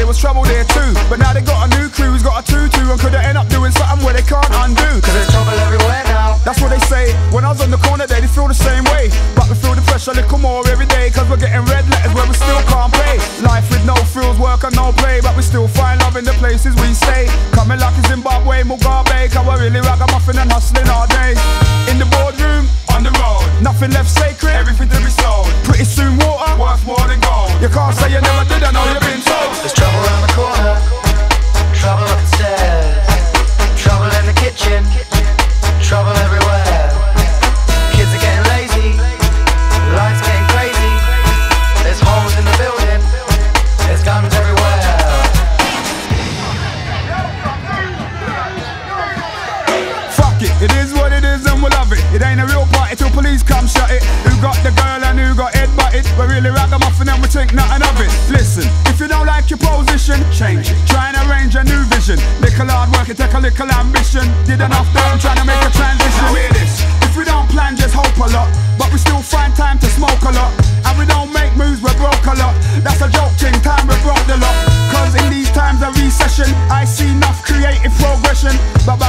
there was trouble there too. But now they got a new crew who's got a tutu and could end up doing something where they can't undo. Cause there's trouble everywhere now. That's what they say. When I was on the corner they feel the same way. But we feel the pressure a little more every day. Cause we're getting red letters where we still can't play. Life with no frills, work and no play. But we still find love in the places we stay. Coming like Zimbabwe, Mugabe. Cause we're really ragamuffin and hustling all day. In the boardroom, on the road, nothing left sacred, everything to be sold. Pretty soon water, worth more than gold. You can't say you never did, I know you've been told. There's trouble around the corner, trouble up the stairs, trouble in the kitchen, trouble everywhere. Kids are getting lazy, life's getting crazy. There's holes in the building, there's guns everywhere. Fuck it, it is what it is and we love it. It ain't a real party till police come shut it. Who got the girl and who got head butted? We're really ragamuffin and we think nothing of it. Listen, if you don't like your position, change it. Try and arrange a new vision. Little hard work, it take a little ambition. Did enough time trying to make a transition. Now hear this, if we don't plan, just hope a lot. But we still find time to smoke a lot. And we don't make moves, we're broke a lot. That's a joke thing, time we broke the lot. Cause in these times of recession, I see enough creative progression. But